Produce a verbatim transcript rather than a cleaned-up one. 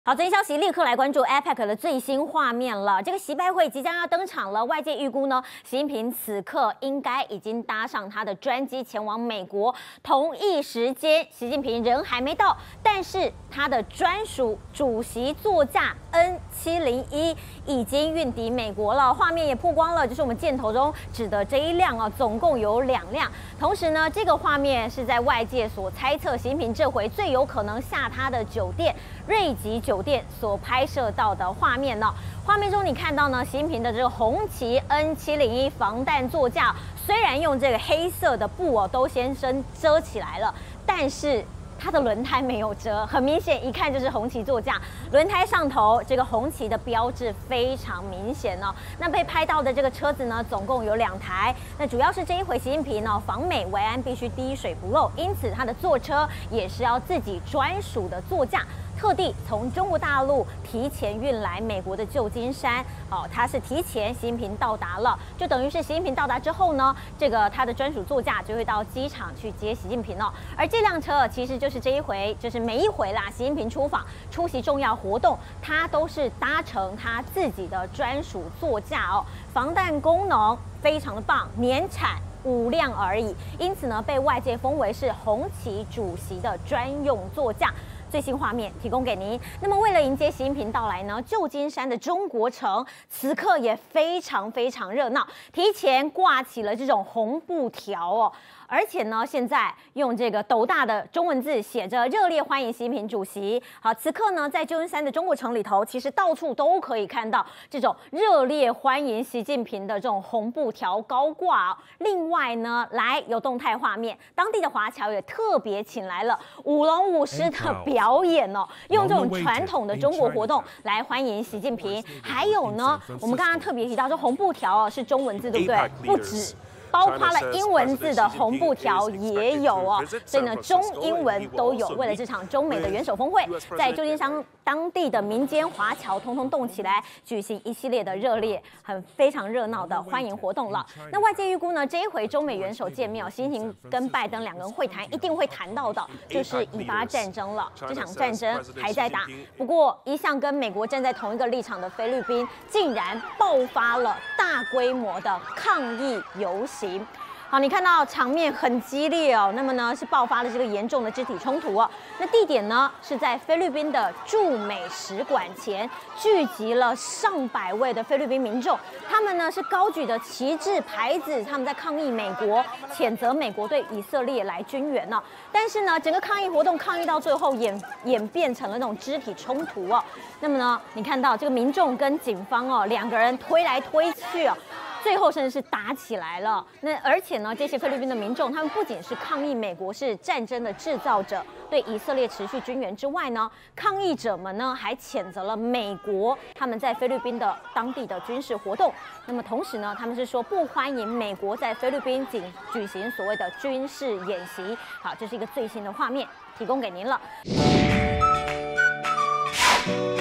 好，这一消息立刻来关注 A P E C 的最新画面了。这个习拜会即将要登场了，外界预估呢，习近平此刻应该已经搭上他的专机前往美国。同一时间，习近平人还没到，但是他的专属主席座驾 N 七零一已经运抵美国了。画面也曝光了，就是我们箭头中指的这一辆啊，总共有两辆。同时呢，这个画面是在外界所猜测，习近平这回最有可能下他的酒店瑞吉酒。 酒店所拍摄到的画面呢？画面中你看到呢，习近平的这个红旗 N 七零一防弹座驾，虽然用这个黑色的布哦都先生遮起来了，但是它的轮胎没有遮，很明显，一看就是红旗座驾。轮胎上头这个红旗的标志非常明显哦。那被拍到的这个车子呢，总共有两台。那主要是这一回习近平呢访美维安必须滴水不漏，因此他的座车也是要自己专属的座驾。 特地从中国大陆提前运来美国的旧金山，哦，他是提前习近平到达了，就等于是习近平到达之后呢，这个他的专属座驾就会到机场去接习近平了。而这辆车其实就是这一回，就是每一回啦，习近平出访出席重要活动，他都是搭乘他自己的专属座驾哦，防弹功能非常的棒，年产 五辆而已，因此呢，被外界封为是红旗主席的专用座驾。 最新画面提供给您。那么，为了迎接习近平到来呢，旧金山的中国城此刻也非常非常热闹，提前挂起了这种红布条哦。 而且呢，现在用这个斗大的中文字写着“热烈欢迎习近平主席”。好，此刻呢，在旧金山的中国城里头，其实到处都可以看到这种热烈欢迎习近平的这种红布条高挂哦。另外呢，来有动态画面，当地的华侨也特别请来了舞龙舞狮的表演哦，用这种传统的中国活动来欢迎习近平。还有呢，我们刚刚特别提到说红布条哦是中文字，对不对？不止。 包括了英文字的红布条也有哦，所以呢，中英文都有。为了这场中美的元首峰会，在旧金山当地的民间华侨通通动起来，举行一系列的热烈、很非常热闹的欢迎活动了。那外界预估呢，这一回中美元首见面，习近平跟拜登两个人会谈，一定会谈到的，就是以巴战争了。这场战争还在打，不过一向跟美国站在同一个立场的菲律宾，竟然爆发了大规模的抗议游行。 好，你看到场面很激烈哦，那么呢是爆发了这个严重的肢体冲突哦。那地点呢是在菲律宾的驻美使馆前，聚集了上百位的菲律宾民众，他们呢是高举着旗帜牌子，他们在抗议美国，谴责美国对以色列来军援呢。但是呢，整个抗议活动抗议到最后演演变成了那种肢体冲突哦。那么呢，你看到这个民众跟警方哦两个人推来推去哦。 最后甚至是打起来了。那而且呢，这些菲律宾的民众，他们不仅是抗议美国是战争的制造者，对以色列持续军援之外呢，抗议者们呢还谴责了美国他们在菲律宾的当地的军事活动。那么同时呢，他们是说不欢迎美国在菲律宾举举行所谓的军事演习。好，这是一个最新的画面，提供给您了。